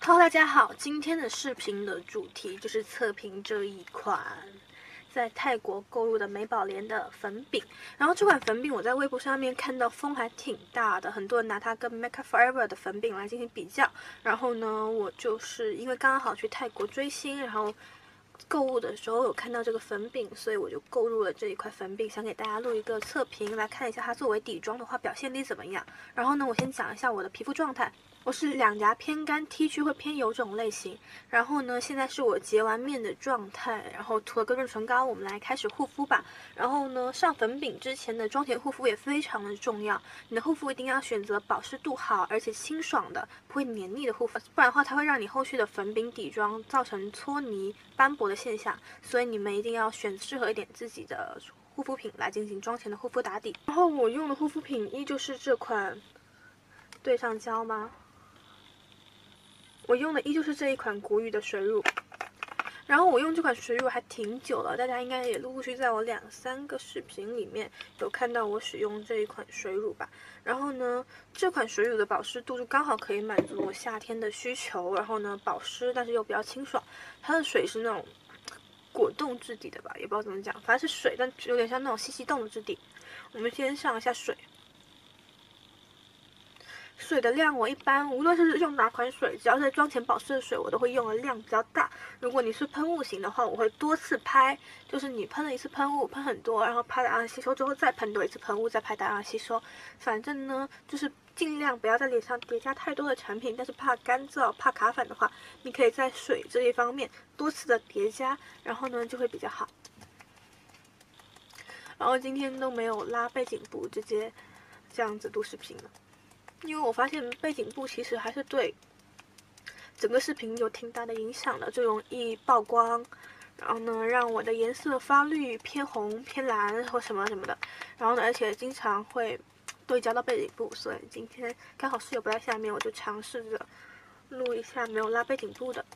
Hello，大家好，今天的视频的主题就是测评这一款在泰国购入的美宝莲的粉饼。然后这款粉饼我在微博上面看到风还挺大的，很多人拿它跟 Make Up Forever 的粉饼来进行比较。然后呢，我就是因为刚好去泰国追星，然后购物的时候有看到这个粉饼，所以我就购入了这一块粉饼，想给大家录一个测评，来看一下它作为底妆的话表现力怎么样。然后呢，我先讲一下我的皮肤状态。我是两颊偏干 ，T 区会偏油这种类型。然后呢，现在是我洁完面的状态，然后涂了个润唇膏，我们来开始护肤吧。然后呢，上粉饼之前的妆前护肤也非常的重要，你的护肤一定要选择保湿度好而且清爽的，不会黏腻的护肤，不然的话它会让你后续的粉饼底妆造成搓泥斑驳的现象。所以你们一定要选适合一点自己的护肤品来进行妆前的护肤打底。然后我用的护肤品依旧是这款对上焦吗？我用的依旧是这一款古语的水乳，然后我用这款水乳还挺久了，大家应该也陆续在我2-3个视频里面有看到我使用这一款水乳吧。然后呢，这款水乳的保湿度就刚好可以满足我夏天的需求，然后呢保湿但是又比较清爽。它的水是那种果冻质地的吧，也不知道怎么讲，反正是水，但有点像那种细细冻的质地。我们先上一下水。水的量我一般无论是用哪款水，只要是妆前保湿的水，我都会用的量比较大。如果你是喷雾型的话，我会多次拍，就是你喷了一次喷雾，喷很多，然后拍大量吸收之后再喷多一次喷雾，再拍大量吸收。反正呢，就是尽量不要在脸上叠加太多的产品，但是怕干燥、怕卡粉的话，你可以在水这一方面多次的叠加，然后呢就会比较好。然后今天都没有拉背景布，直接这样子录视频了。因为我发现背景布其实还是对整个视频有挺大的影响的，就容易曝光，然后呢让我的颜色发绿、偏红、偏蓝或什么什么的，然后呢而且经常会对焦到背景布，所以今天刚好室友不在下面，我就尝试着录一下没有拉背景布的。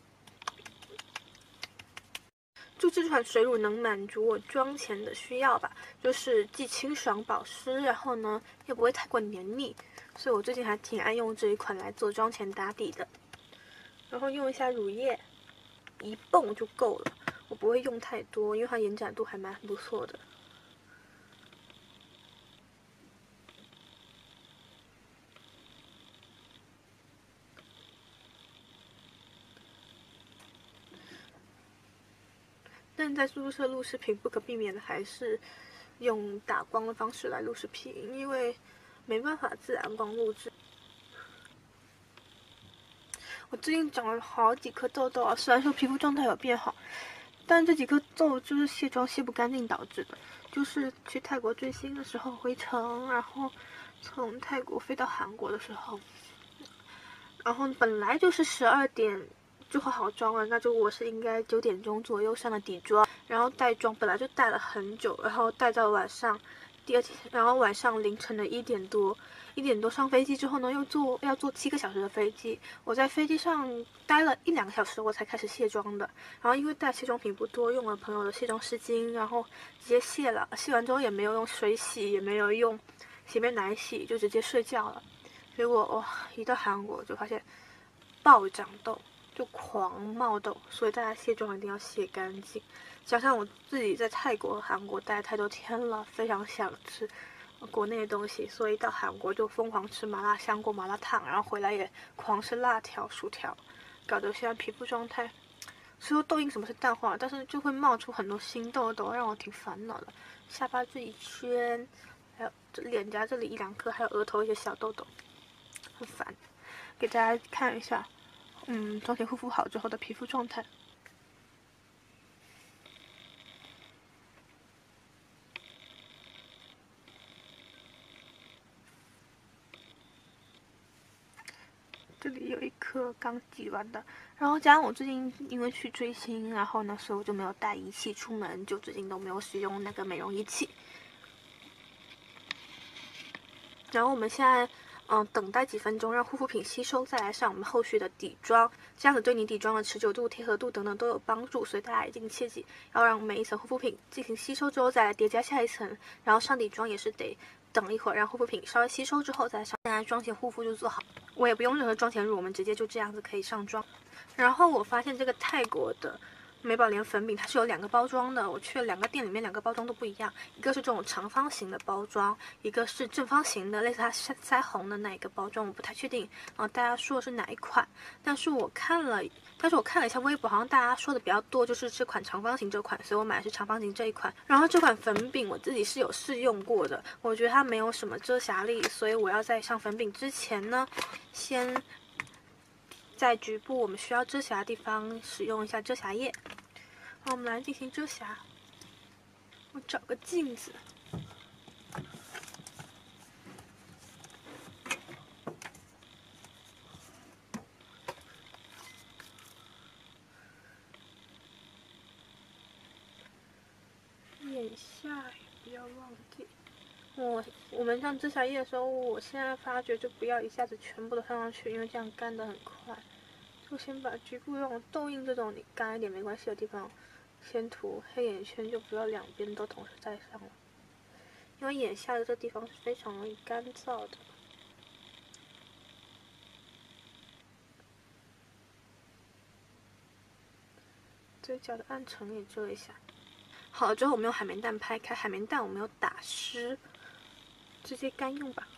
就这款水乳能满足我妆前的需要吧，就是既清爽保湿，然后呢又不会太过黏腻，所以我最近还挺爱用这一款来做妆前打底的。然后用一下乳液，1泵就够了，我不会用太多，因为它延展度还蛮不错的。但在宿舍录视频不可避免的还是用打光的方式来录视频，因为没办法自然光录制。我最近长了好几颗痘痘啊，虽然说皮肤状态有变好，但这几颗痘就是卸妆卸不干净导致的。就是去泰国追星的时候回程，然后从泰国飞到韩国的时候，然后本来就是12点就化好妆了，那就我是应该9点钟左右上的底妆，然后带妆本来就带了很久，然后带到晚上第二天，然后晚上凌晨的1点多上飞机之后呢，要坐7个小时的飞机，我在飞机上待了1-2个小时，我才开始卸妆的。然后因为带卸妆品不多，用了朋友的卸妆湿巾，然后直接卸了，卸完之后也没有用水洗，也没有用洗面奶洗，就直接睡觉了。结果哇，一到韩国就发现暴长痘，就狂冒痘，所以大家卸妆一定要卸干净。加上我自己在泰国和韩国待太多天了，非常想吃国内的东西，所以到韩国就疯狂吃麻辣香锅、麻辣烫，然后回来也狂吃辣条、薯条，搞得现在皮肤状态，虽说痘印什么是淡化，但是就会冒出很多新痘痘，让我挺烦恼的。下巴这一圈，还有脸颊这里1-2颗，还有额头一些小痘痘，很烦。给大家看一下，妆前护肤好之后的皮肤状态。这里有一颗刚挤完的，然后加上我最近因为去追星，然后呢，所以我就没有带仪器出门，就最近都没有使用那个美容仪器。然后我们现在等待几分钟，让护肤品吸收，再来上我们后续的底妆，这样子对你底妆的持久度、贴合度等等都有帮助。所以大家一定切记要让每一层护肤品进行吸收之后，再来叠加下一层，然后上底妆也是得等一会儿，让护肤品稍微吸收之后再上。现在妆前护肤就做好。 我也不用任何妆前乳，我们直接就这样子可以上妆。然后我发现这个泰国的美宝莲粉饼它是有2个包装的，我去了2个店里面，2个包装都不一样，一个是这种长方形的包装，一个是正方形的，类似它腮红的那一个包装，我不太确定大家说的是哪一款，但是我看了一下微博，好像大家说的比较多就是这款长方形这款，所以我买的是长方形这一款。然后这款粉饼我自己是有试用过的，我觉得它没有什么遮瑕力，所以我要在上粉饼之前呢，先在局部我们需要遮瑕的地方使用一下遮瑕液。好，我们来进行遮瑕。我找个镜子。眼下也不要忘记。我们上遮瑕液的时候，我现在发觉就不要一下子全部都上上去，因为这样干得很快。就先把局部这种痘印这种你干一点没关系的地方先涂，黑眼圈就不要两边都同时带上了，因为眼下的这地方是非常容易干燥的。嘴角的暗沉也遮一下。好了之后，我们用海绵蛋拍开，海绵蛋我没有打湿，直接干用吧。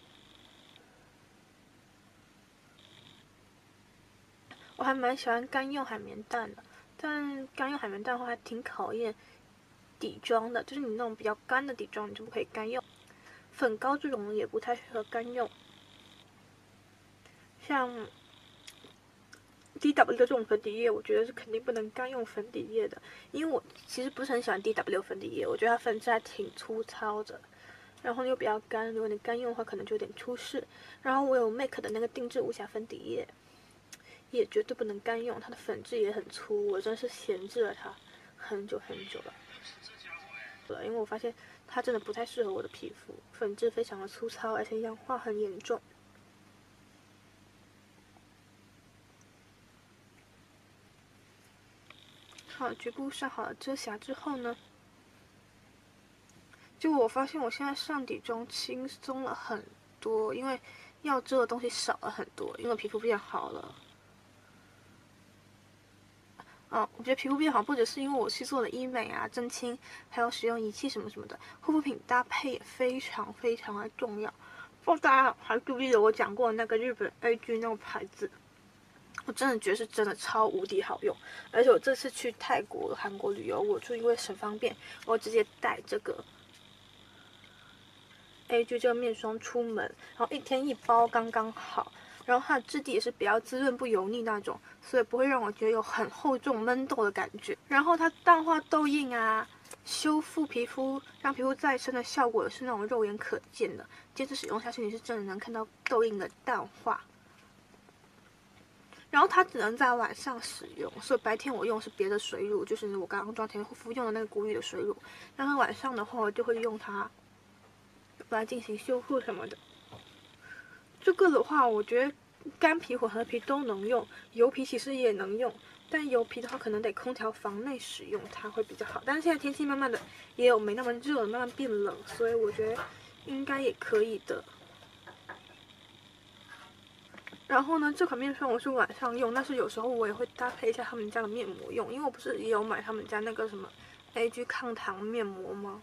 我还蛮喜欢干用海绵蛋的，但干用海绵蛋的话还挺考验底妆的，就是你那种比较干的底妆你就不可以干用。粉膏这种也不太适合干用，像 DW 的这种粉底液，我觉得是肯定不能干用粉底液的，因为我其实不是很喜欢 DW 粉底液，我觉得它粉质还挺粗糙的，然后又比较干，如果你干用的话可能就有点出事。然后我有 MAC 的那个定制无瑕粉底液，也绝对不能干用，它的粉质也很粗，我真是闲置了它很久很久了。因为我发现它真的不太适合我的皮肤，粉质非常的粗糙，而且氧化很严重。好，局部上好了遮瑕之后呢，就我发现我现在上底妆轻松了很多，因为要遮的东西少了很多，因为皮肤变好了。我觉得皮肤变好不只是因为我去做了医美啊、增清，还有使用仪器什么什么的，护肤品搭配也非常非常的重要。不知道大家还记不记得我讲过那个日本 AG 那个牌子？我真的觉得是真的超无敌好用，而且我这次去泰国、韩国旅游，我就因为省方便，我直接带这个 AG 这个面霜出门，然后1天1包刚刚好。然后它的质地也是比较滋润不油腻那种，所以不会让我觉得有很厚重闷痘的感觉。然后它淡化痘印啊，修复皮肤，让皮肤再生的效果是那种肉眼可见的。坚持使用下去，你是真的能看到痘印的淡化。然后它只能在晚上使用，所以白天我用是别的水乳，就是我刚刚妆前护肤用的那个古语的水乳。然后晚上的话，我就会用它来进行修复什么的。这个的话，我觉得干皮、混合皮都能用，油皮其实也能用，但油皮的话可能得空调房内使用它会比较好。但是现在天气慢慢的也有没那么热了，慢慢变冷，所以我觉得应该也可以的。然后呢，这款面霜我是晚上用，但是有时候我也会搭配一下他们家的面膜用，因为我不是也有买他们家那个什么 AG 抗糖面膜吗？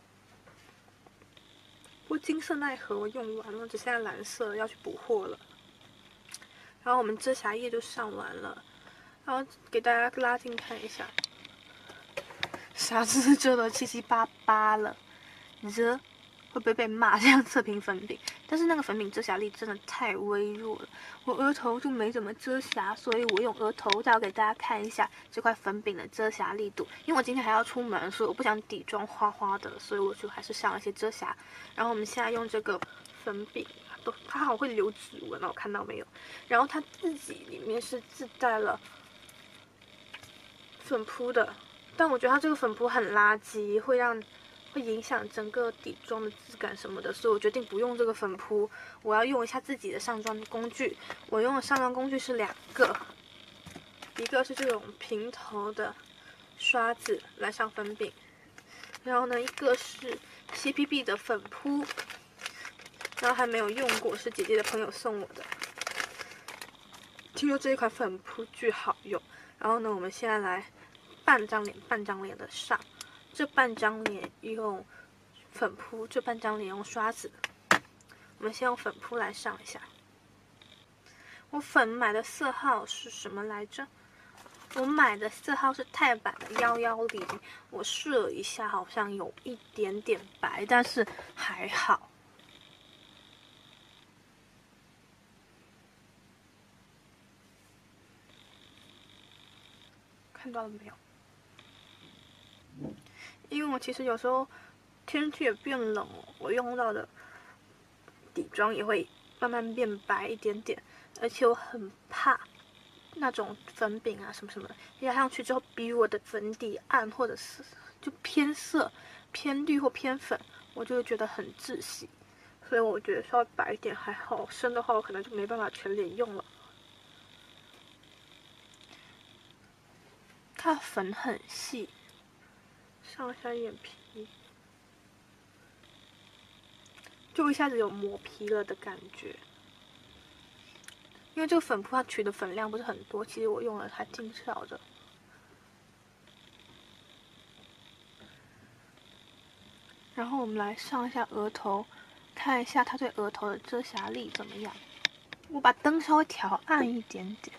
不过金色奈何我用完了，只剩下蓝色要去补货了。然后我们遮瑕液就上完了，然后给大家拉近看一下，瑕疵遮得七七八八了，遮会不会被骂这样测评粉饼？但是那个粉饼遮瑕力真的太微弱了，我额头就没怎么遮瑕，所以我用额头再给大家看一下这块粉饼的遮瑕力度。因为我今天还要出门，所以我不想底妆花花的，所以我就还是上了些遮瑕。然后我们现在用这个粉饼，它好会留指纹哦，我看到没有？然后它自己里面是自带了粉扑的，但我觉得它这个粉扑很垃圾，会影响整个底妆的质感什么的，所以我决定不用这个粉扑，我要用一下自己的上妆工具。我用的上妆工具是2个，一个是这种平头的刷子来上粉饼，然后呢，一个是 CPB 的粉扑，然后还没有用过，是姐姐的朋友送我的。 听说这一款粉扑巨好用。然后呢，我们现在来半张脸的上，这半张脸用粉扑，这半张脸用刷子。我们先用粉扑来上一下。我粉买的色号是什么来着？我买的色号是钛版的110，我试了一下，好像有一点点白，但是还好。看到了没有？因为我其实有时候天气也变冷了，我用到的底妆也会慢慢变白一点点，而且我很怕那种粉饼啊什么什么的压上去之后比我的粉底暗，或者是就偏色、偏绿或偏粉，我就会觉得很窒息。所以我觉得稍微白一点还好，深的话我可能就没办法全脸用了。它粉很细，上下眼皮就一下子有磨皮了的感觉。因为这个粉扑它取的粉量不是很多，其实我用了还挺少的。然后我们来上一下额头，看一下它对额头的遮瑕力怎么样。我把灯稍微调暗一点点。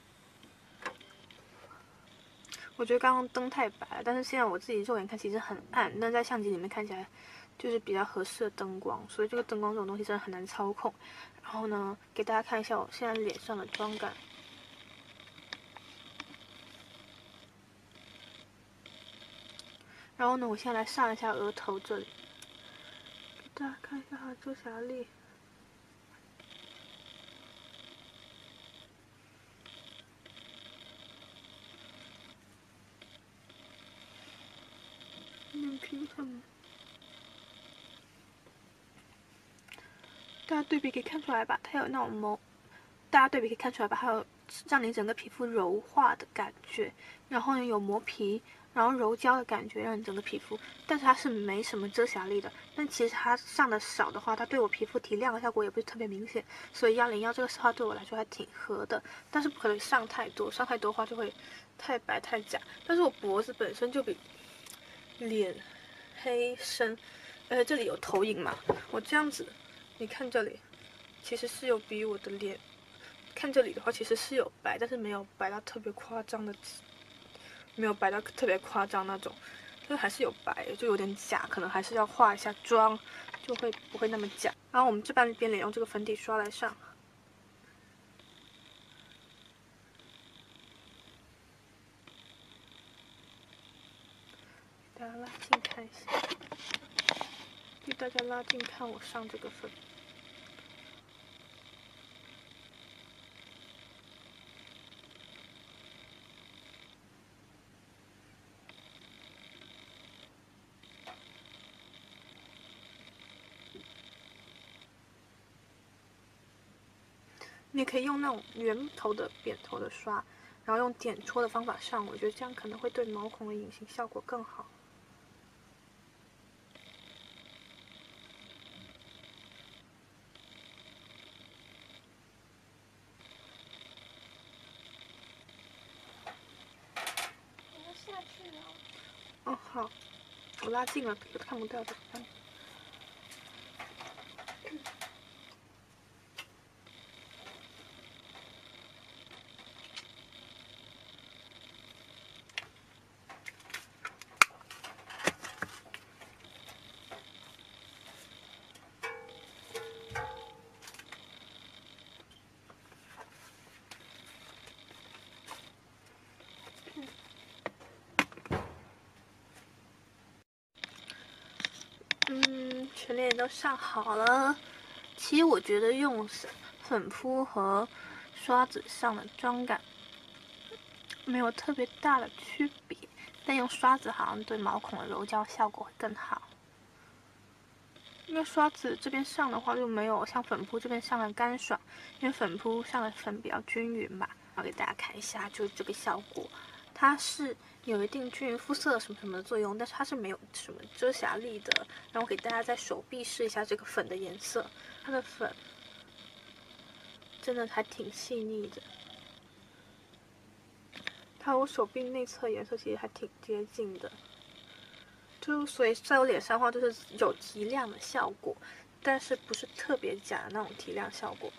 我觉得刚刚灯太白了，但是现在我自己肉眼看其实很暗，但在相机里面看起来就是比较合适的灯光，所以这个灯光这种东西真的很难操控。然后呢，给大家看一下我现在脸上的妆感。然后呢，我现在来上一下额头这里，给大家看一下它的遮瑕力。眼皮很，大家对比可以看出来吧？它有那种萌，大家对比可以看出来吧？还有让你整个皮肤柔化的感觉，然后呢有磨皮，然后柔焦的感觉，让你整个皮肤，但是它是没什么遮瑕力的。但其实它上的少的话，它对我皮肤提亮的效果也不是特别明显，所以101这个色号对我来说还挺合的。但是不可能上太多，上太多的话就会太白太假。但是我脖子本身就比脸黑深，而且这里有投影嘛，我这样子，你看这里，其实是有比我的脸，看这里的话其实是有白，但是没有白到特别夸张的，没有白到特别夸张那种，但是还是有白，就有点假，可能还是要化一下妆，就会不会那么假。然后我们这半边脸用这个粉底刷来上。大家拉近看一下，给大家拉近看我上这个粉。你也可以用那种圆头的、扁头的刷，然后用点戳的方法上，我觉得这样可能会对毛孔的隐形效果更好。 我要下去了。 哦，好，我拉近了，看不到的。全脸都上好了。其实我觉得用粉扑和刷子上的妆感没有特别大的区别，但用刷子好像对毛孔的柔焦效果会更好。因为刷子这边上的话就没有像粉扑这边上的干爽，因为粉扑上的粉比较均匀吧。我给大家看一下，就是这个效果，它是有一定均匀肤色什么什么的作用，但是它是没有什么遮瑕力的。然后我给大家在手臂试一下这个粉的颜色，它的粉真的还挺细腻的。 看我手臂内侧颜色其实还挺接近的，就所以在我脸上的话就是有提亮的效果，但是不是特别假的那种提亮效果。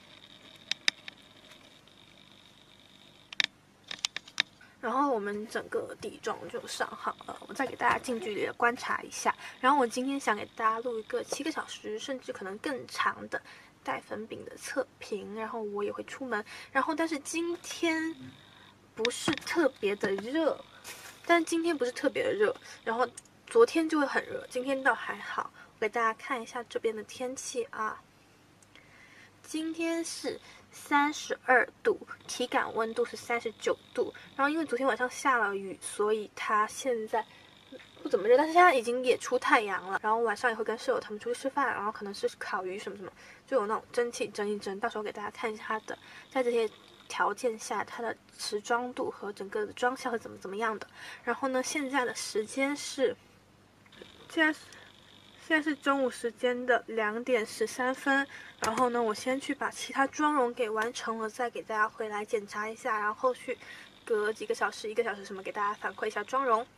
然后我们整个底妆就上好了，我再给大家近距离的观察一下。然后我今天想给大家录一个7个小时，甚至可能更长的带粉饼的测评。然后我也会出门，然后但是今天不是特别的热，然后昨天就会很热，今天倒还好。我给大家看一下这边的天气啊，今天是32度，体感温度是39度。然后因为昨天晚上下了雨，所以它现在不怎么热，但是现在已经也出太阳了。然后晚上也会跟舍友他们出去吃饭，然后可能是烤鱼什么什么，就有那种蒸汽蒸一蒸。到时候给大家看一下它的，在这些条件下它的持妆度和整个的妆效是怎么样的。然后呢，现在的时间是，现在是中午时间的2点13分。然后呢，我先去把其他妆容给完成了，再给大家回来检查一下，然后后续隔几个小时、1个小时什么给大家反馈一下妆容。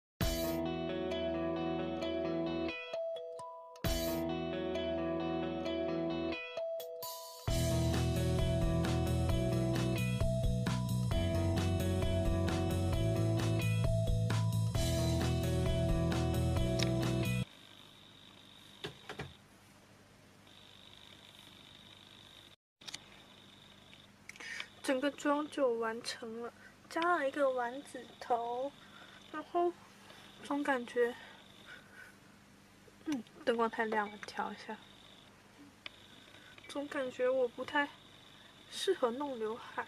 整个妆就完成了，加了一个丸子头，然后总感觉，灯光太亮了，调一下。总感觉我不太适合弄刘海，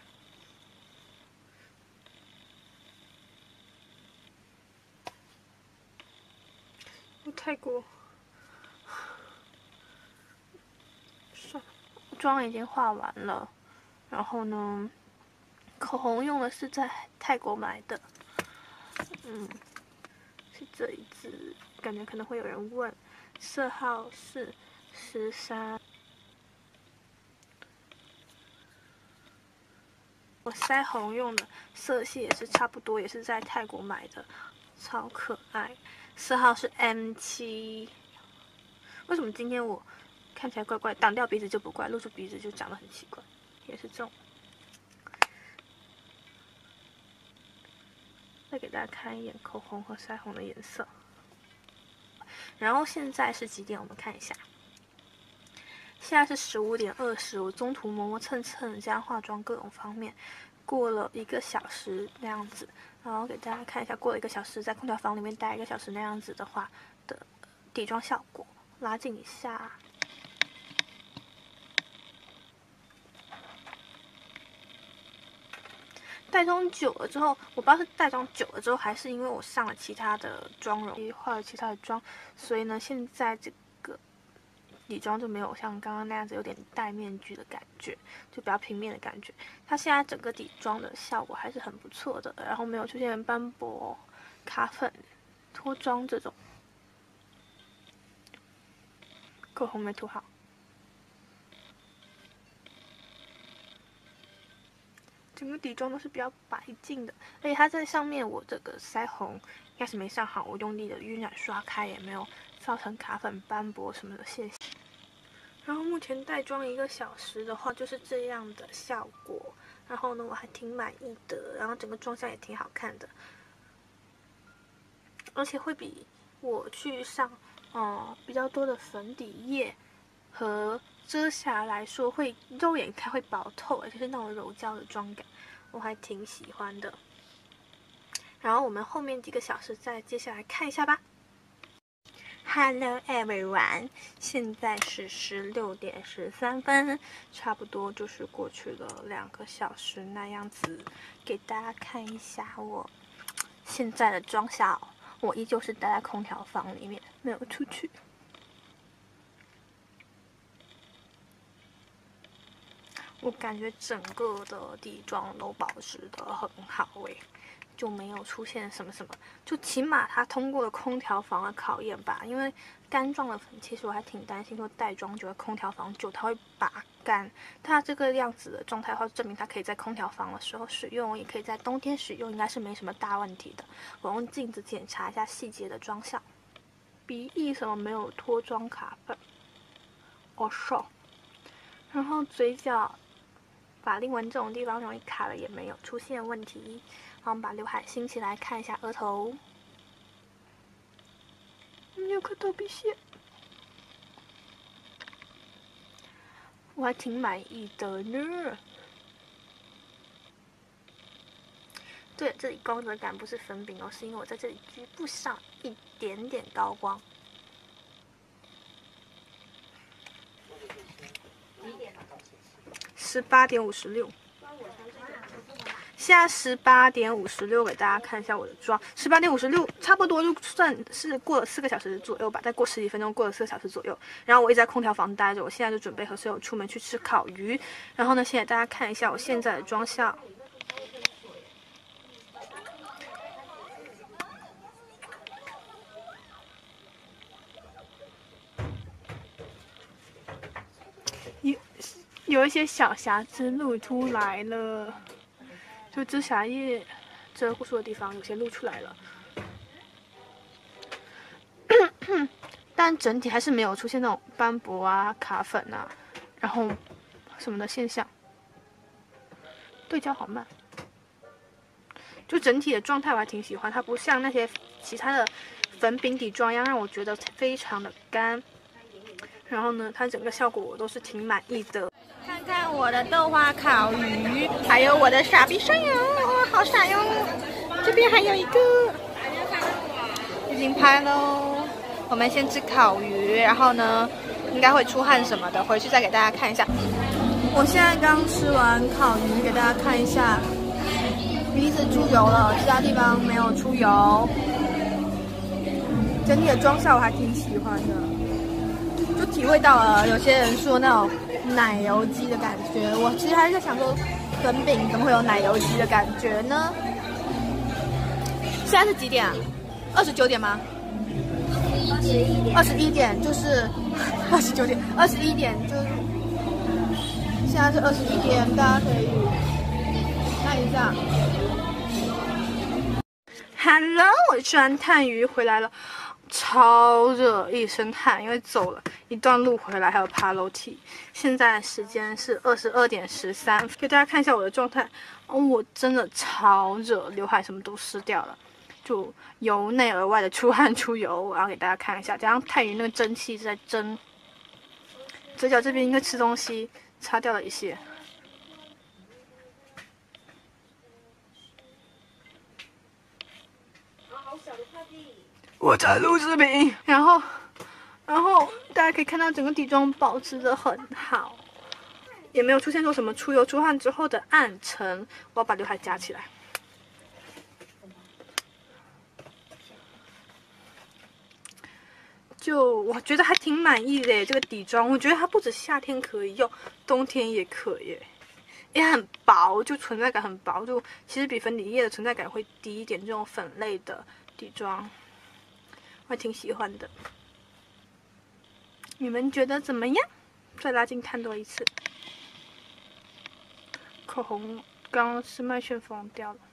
又太过，算了，妆已经画完了。然后呢，口红用的是在泰国买的，是这一支，感觉可能会有人问，色号是13。我腮红用的色系也是差不多，也是在泰国买的，超可爱。色号是 M7。为什么今天我看起来怪怪，挡掉鼻子就不怪，露出鼻子就长得很奇怪，也是这种。再给大家看一眼口红和腮红的颜色。然后现在是几点？我们看一下。现在是15点20，我中途磨磨蹭蹭加化妆各种方面，过了1个小时那样子。然后给大家看一下，过了1个小时，在空调房里面待1个小时那样子的话的底妆效果，拉近一下。带妆久了之后，我不知道是带妆久了之后，还是因为我上了其他的妆容，化了其他的妆，所以呢，现在这个底妆就没有像刚刚那样子有点戴面具的感觉，就比较平面的感觉。它现在整个底妆的效果还是很不错的，然后没有出现斑驳、卡粉、脱妆这种。口红没涂好。整个底妆都是比较白净的，而且它在上面我这个腮红应该是没上好，我用力的晕染刷开也没有造成卡粉斑驳什么的现象。然后目前带妆1个小时的话就是这样的效果，然后呢我还挺满意的，然后整个妆效也挺好看的，而且会比我去上比较多的粉底液和遮瑕来说，会肉眼看会薄透，而且是那种柔焦的妆感，我还挺喜欢的。然后我们后面几个小时再接下来看一下吧。Hello everyone， 现在是16点13分，差不多就是过去了2个小时那样子，给大家看一下我现在的妆效。我依旧是待在空调房里面，没有出去。我感觉整个的底妆都保持得很好就没有出现什么，就起码它通过了空调房的考验吧。因为干状的粉，其实我还挺担心说带妆久在空调房久，它会拔干。它这个样子的状态的话，证明它可以在空调房的时候使用，也可以在冬天使用，应该是没什么大问题的。我用镜子检查一下细节的妆效，鼻翼什么没有脱妆卡粉，瘦。然后嘴角、法令纹这种地方容易卡了也没有出现问题。然后我们把刘海掀起来看一下额头，有颗头皮屑。我还挺满意的呢。对，这里光泽感不是粉饼哦，是因为我在这里局部上一点点高光。18:56，现在18:56，给大家看一下我的妆。18:56，差不多就算是过了4个小时左右吧，再过10几分钟，过了4个小时左右。然后我一直在空调房待着，我现在就准备和室友出门去吃烤鱼。然后呢，现在大家看一下我现在的妆效。有一些小瑕疵露出来了，就遮瑕液遮住的地方有些露出来了，但整体还是没有出现那种斑驳啊、卡粉啊，然后什么的现象。对焦好慢，就整体的状态我还挺喜欢，它不像那些其他的粉饼底妆一样让我觉得非常的干。然后呢，它整个效果我都是挺满意的。看看我的豆花烤鱼，还有我的傻逼山羊，哇，好傻哟！这边还有一个，已经拍喽。我们先吃烤鱼，然后呢，应该会出汗什么的，回去再给大家看一下。我现在刚吃完烤鱼，给大家看一下，鼻子出油了，其他地方没有出油。整体的妆效我还挺喜欢的，就体会到了有些人说那种奶油肌的感觉。我其实还是在想说，粉饼怎么会有奶油肌的感觉呢？现在是几点啊？29点吗？21点就是29点，21点就是现在是21点，大家可以看一下。Hello， 我吃完炭鱼回来了。超热，一身汗，因为走了一段路回来，还有爬楼梯。现在时间是22:13，给大家看一下我的状态。我真的超热，刘海什么都湿掉了，就由内而外的出汗出油。我要给大家看一下，加上炭鱼那个蒸汽在蒸，嘴角这边因为吃东西擦掉了一些。我在录视频，然后大家可以看到整个底妆保持得很好，也没有出现说什么出油出汗之后的暗沉。我要把刘海夹起来，就我觉得还挺满意的这个底妆，我觉得它不止夏天可以用，冬天也可以。也很薄，就存在感很薄，就其实比粉底液的存在感会低一点。这种粉类的底妆。我还挺喜欢的，你们觉得怎么样？再拉近看多一次。口红刚刚是麦旋风掉了。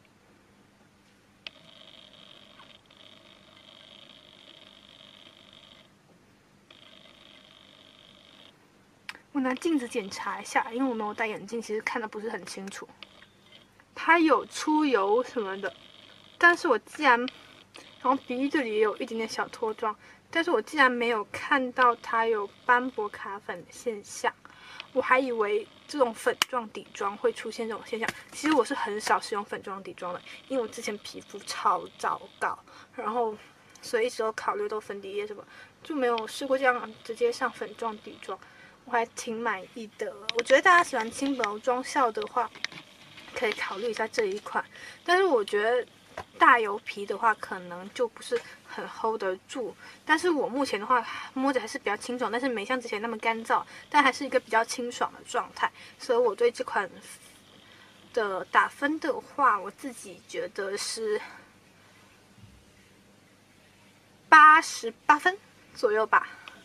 我拿镜子检查一下，因为我没有戴眼镜，其实看的不是很清楚。它有出油什么的，但是我既然然后鼻这里也有一点点小脱妆，但是我竟然没有看到它有斑驳卡粉的现象，我还以为这种粉状底妆会出现这种现象。其实我是很少使用粉状底妆的，因为我之前皮肤超糟糕，然后所以一直都考虑到粉底液什么，就没有试过这样直接上粉状底妆，我还挺满意的。我觉得大家喜欢轻薄妆效的话，可以考虑一下这一款，但是我觉得大油皮的话可能就不是很 hold 得住，但是我目前的话摸着还是比较清爽，但是没像之前那么干燥，但还是一个比较清爽的状态，所以我对这款的打分的话，我自己觉得是88分左右吧。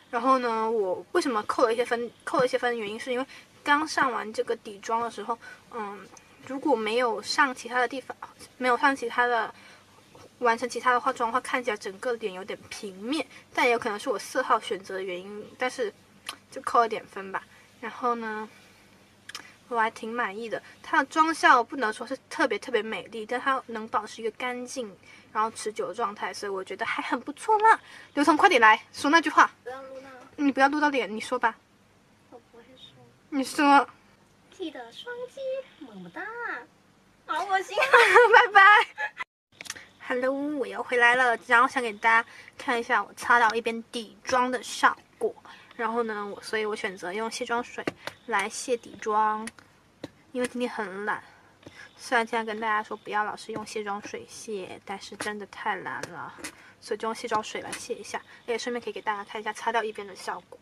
然后呢，我为什么扣了一些分的原因，是因为刚上完这个底妆的时候，如果没有上其他的地方，没有上其他的完成其他的化妆的话，看起来整个脸有点平面，但也有可能是我色号选择的原因，但是就扣了点分吧。然后呢，我还挺满意的，它的妆效不能说是特别美丽，但它能保持一个干净然后持久的状态，所以我觉得还很不错啦。刘彤，快点来说那句话。 不要录到， 你不要录到脸，你说吧。 我不会说。 你说。 记得双击么么哒。好恶心啊！ 拜拜。Hello， 我又回来了，然后想给大家看一下我擦到一边底妆的效果。然后呢，所以我选择用卸妆水来卸底妆，因为今天很懒。虽然经常跟大家说不要老是用卸妆水卸，但是真的太懒了，所以就用卸妆水来卸一下，也顺便可以给大家看一下擦掉一边的效果。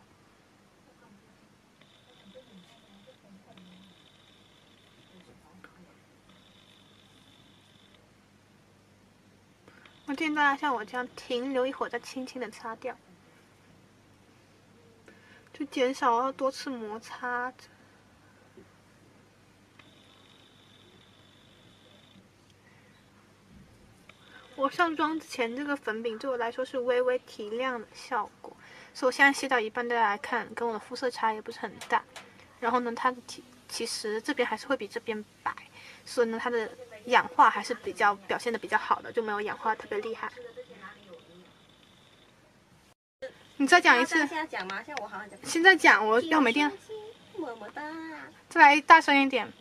我建议大家像我这样停留一会儿，再轻轻的擦掉，就减少要多次摩擦。我上妆之前这个粉饼对我来说是微微提亮的效果，所以我现在卸到一半，大家来看，跟我的肤色差也不是很大。然后呢，它的其实这边还是会比这边白，所以呢，它的氧化还是表现的比较好的，就没有氧化特别厉害。你再讲一次。 现在讲吗？现在我好像讲。 现在讲，我要没电。 么么哒。 再来大声一点。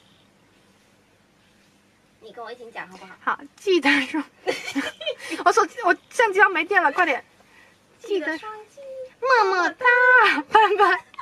你跟我一起讲好不好？ 好，记得说。我相机要没电了，快点。 记得双击么么哒，拜拜。